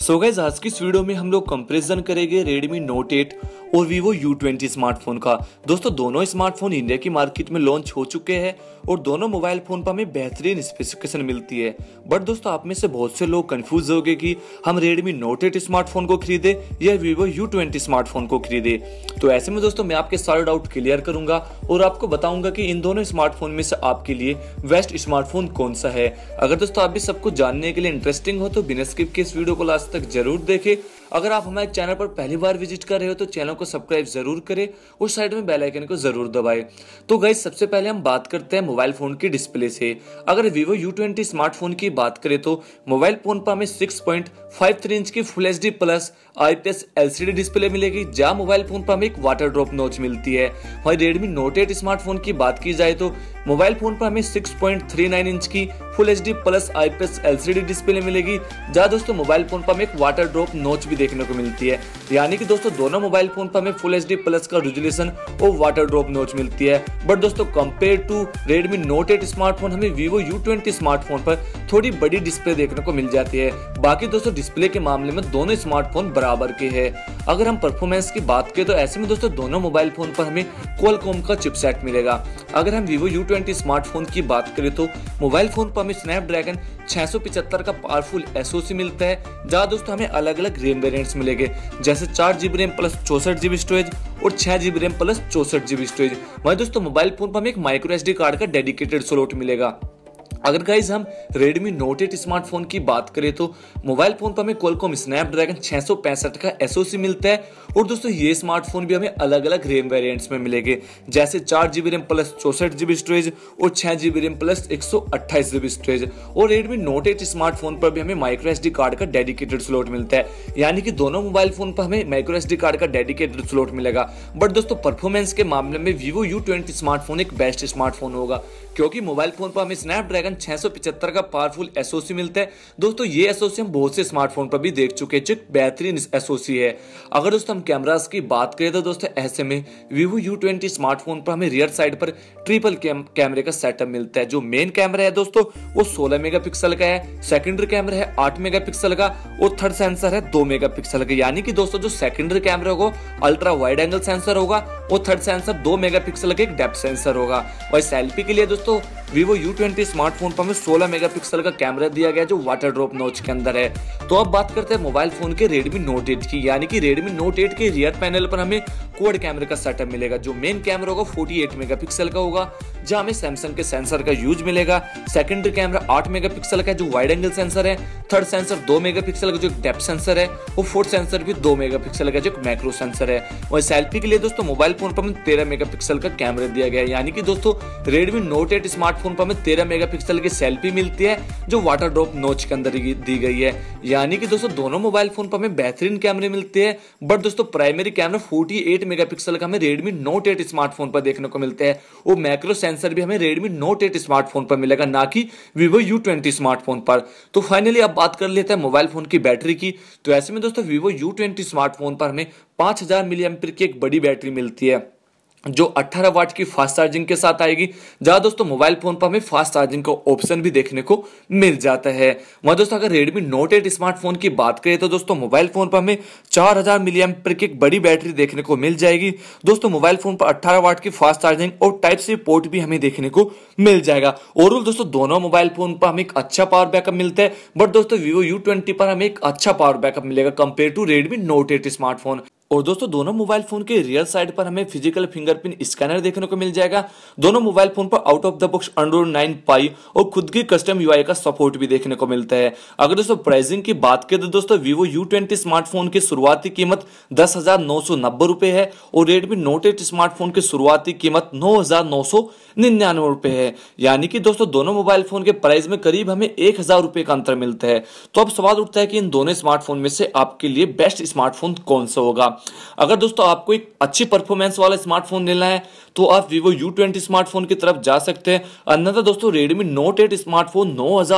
So guys आज की इस वीडियो में हम लोग कंपैरिजन करेंगे Redmi Note 8 और Vivo U20 स्मार्टफोन का। दोस्तों दोनों स्मार्टफोन इंडिया की मार्केट में लॉन्च हो चुके हैं और दोनों मोबाइल फोन पर हमें बेहतरीन स्पेसिफिकेशन मिलती है। बट दोस्तों आप में से बहुत से लोग कंफ्यूज हो गए कि हम Redmi Note 8 स्मार्टफोन को खरीदे या Vivo U20 स्मार्टफोन को खरीदे। तो ऐसे में दोस्तों मैं आपके सारे डाउट क्लियर करूंगा और आपको बताऊंगा कि इन दोनों स्मार्टफोन में से आपके लिए बेस्ट स्मार्टफोन कौन सा है। अगर दोस्तों आप भी सब कुछ जानने के लिए इंटरेस्टिंग हो तो बिना स्किप के इस वीडियो को लास्ट तक जरूर देखें। अगर आप हमारे चैनल पर पहली बार विजिट कर रहे हो तो चैनल को सब्सक्राइब जरूर करें और साइड में बेल आइकन को जरूर दबाएं। तो गाइस सबसे पहले हम बात करते हैं मोबाइल फोन की डिस्प्ले से। अगर Vivo U20 स्मार्टफोन की बात करें तो मोबाइल फोन पर हमें 6.53 इंच की full HD plus IPS LCD display मिलेगी, जहां मोबाइल फोन पर हमें एक वाटर ड्रॉप नॉच मिलती है। वहीं Redmi Note 8 स्मार्टफोन की बात की जाए तो मोबाइल फोन पर हमें 6.39 इंच की full HD plus IPS LCD display मिलेगी, जहां दोस्तों मोबाइल फोन पर हमें एक वाटर ड्रॉप नॉच भी देखने को मिलती है। यानी कि दोस्तों दोनों मोबाइल फोन पर हमें फुल एचडी प्लस का रेजोल्यूशन और वाटर ड्रॉप नॉच मिलती है। बट दोस्तों compare to Redmi Note 8 smartphone हमें Vivo U20 स्मार्टफोन पर थोड़ी बड़ी डिस्प्ले देखने को मिल जाती है। बाकी दोस्तों डिस्प्ले के मामले में दोनों स्मार्टफोन बराबर के हैं। अगर हम परफॉर्मेंस की बात करें तो ऐसे में दोस्तों दोनों मोबाइल फोन पर हमें Qualcomm का चिपसेट मिलेगा। अगर हम Vivo U20 स्मार्टफोन की बात करें तो मोबाइल फोन पर हमें स्नैपड्रैगन 675 का पावरफुल SoC मिलता है, जहां दोस्तों हमें अलग अलग रैम वेरिएंट्स मिलेंगे, जैसे 4GB RAM plus 64GB storage और 6GB RAM plus 64GB storage. वहीं दोस्तों मोबाइल फोन पर हमें एक माइक्रो SD कार्ड का डेडिकेटेड स्लॉट मिलेगा। अगर गाइज हम Redmi Note 8 स्मार्टफोन की बात करें तो मोबाइल फोन पर हमें Qualcomm स्नैपड्रैगन 665 का SoC मिलता है और दोस्तों ये स्मार्टफोन भी हमें अलग अलग रैम वेरिएंट्स में मिलेंगे, जैसे 4GB RAM plus 64GB storage और 6GB RAM plus 128GB storage. और Redmi Note 8 स्मार्टफोन पर भी हमें माइक्रो SD कार्ड का डेडिकेटेड स्लॉट मिलता है, यानी कि दोनों मोबाइल फोन पर हमें माइक्रो SD कार्ड का डेडिकेटेड स्लॉट मिलेगा। बट दोस्तों परफॉर्मेंस के मामले में Vivo U20 स्मार्टफोन एक बेस्ट स्मार्टफोन होगा, क्योंकि मोबाइल फोन पर हमें स्नैपड्रैगन 675 का पावरफुल SoC मिलता है। दोस्तों ये SoC हम बहुत से स्मार्टफोन पर भी देख चुके हैं, जो बेहतरीन SoC है। अगर दोस्तों हम कैमरास की बात करें तो दोस्तों ऐसे में Vivo U20 स्मार्टफोन पर हमें रियर साइड पर ट्रिपल कैमरे का सेटअप मिलता है। जो मेन कैमरा है दोस्तों वो 16 मेगापिक्सल का है, सेकेंडरी कैमरा है 8 मेगापिक्सल का और थर्ड सेंसर है 2 मेगापिक्सल का। यानी कि दोस्तों जो सेकेंडरी कैमरा होगा अल्ट्रा वाइड एंगल सेंसर होगा और थर्ड सेंसर 2 मेगापिक्सल का एक डेप्थ सेंसर होगा। और सेल्फी के लिए दोस्तों Vivo U20 स्मार्टफोन पर हमें 16 मेगापिक्सल का कैमरा दिया गया, जो वाटर ड्रॉप नॉच के अंदर है। तो अब बात करते हैं मोबाइल फोन के Redmi Note 8 की, यानी कि Redmi Note 8 के रियर पैनल पर हमें क्वाड कैमरे का सेटअप मिलेगा। जो मेन कैमरा होगा 48 मेगापिक्सल का होगा, जहां हमें सैमसंग के सेंसर का यूज मिलेगा। सेकेंडरी कैमरा 8 मेगापिक्सल का जो वाइड एंगल सेंसर है, थर्ड सेंसर 2 मेगापिक्सल का जो डेप्थ सेंसर है और फोर्थ सेंसर भी 2 मेगापिक्सल का जो मैक्रो सेंसर है। और सेल्फी के लिए दोस्तों मोबाइल फोन पर हमें 13 मेगापिक्सल का कैमरा दिया गया है, यानी कि दोस्तों Redmi Note 8 स्मार्टफोन पर हमें 13 मेगापिक्सल की सेल्फी मिलती है, जो वाटर ड्रॉप नॉच के अंदर दी गई है। यानी कि दोस्तों दोनों मोबाइल फोन पर हमें बेहतरीन कैमरे मिलते हैं। बट दोस्तों प्राइमरी कैमरा 48 मेगापिक्सल का हमें Redmi Note 8 स्मार्टफोन पर देखने को मिलता है और मैक्रो सेंसर भी हमें Redmi Note 8 स्मार्टफोन पर मिलेगा, ना कि Vivo U20 स्मार्टफोन पर। तो फाइनली अब बात कर लेते हैं मोबाइल फोन की बैटरी की। तो ऐसे में दोस्तों Vivo U20 स्मार्टफोन पर हमें 5000 मिली एम्पीयर की एक बड़ी बैटरी मिलती है, जो 18 वाट की फास्ट चार्जिंग के साथ आएगी, जहां दोस्तों मोबाइल फोन पर हमें फास्ट चार्जिंग का ऑप्शन भी देखने को मिल जाता है। वहां दोस्तों अगर Redmi Note 8 स्मार्टफोन की बात करें तो दोस्तों मोबाइल फोन पर हमें 4000 मिली एम्पीयर की एक बड़ी बैटरी देखने को मिल जाएगी। दोस्तों मोबाइल फोन पर 18 वाट की फास्ट चार्जिंग और टाइप सी पोर्ट भी हमें देखने को मिल जाएगा। ओवरऑल दोस्तों दोनों मोबाइल फोन पर हमें एक अच्छा पावर बैकअप मिलता है, बट दोस्तों Vivo U20 पर हमें एक अच्छा पावर बैकअप मिलेगा compare to Redmi Note 8 smartphone. और दोस्तों दोनों मोबाइल फोन के रियर साइड पर हमें फिजिकल फिंगरप्रिंट स्कैनर देखने को मिल जाएगा। दोनों मोबाइल फोन पर out of the box Android 9 Pie और खुद की कस्टम UI का सपोर्ट भी देखने को मिलता है। अगर दोस्तों प्राइसिंग की बात करें तो दोस्तों Vivo U20 स्मार्टफोन की शुरुआती कीमत 10,990 रुपए है और Redmi Note 8 स्मार्टफोन की शुरुआती कीमत 9,999 रुपए है। यानी कि दोस्तों दोनों मोबाइल फोन के प्राइस में करीब हमें 1000 रुपए का अंतर मिलता है। तो अब सवाल उठता है कि इन दोनों स्मार्टफोन में से आपके लिए बेस्ट स्मार्टफोन कौन सा होगा। अगर दोस्तों आपको एक अच्छी परफॉर्मेंस वाला स्मार्टफोन लेना है तो आप Vivo U20 स्मार्टफोन की तरफ जा सकते हैं। अन्यथा दोस्तों Redmi Note 8 स्मार्टफोन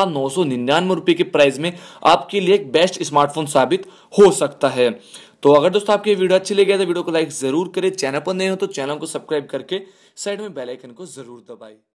9,999 रुपए के प्राइस में आपके लिए एक बेस्ट स्मार्टफोन साबित हो सकता है। तो अगर दोस्तों आपकी वीडियो अच्छी लगी है तो वीडियो को लाइक जरूर करें, चैनल पर नए हो तो चैनल को सब्सक्राइब करके साइड में बेल आइकन को जरूर दबाएं।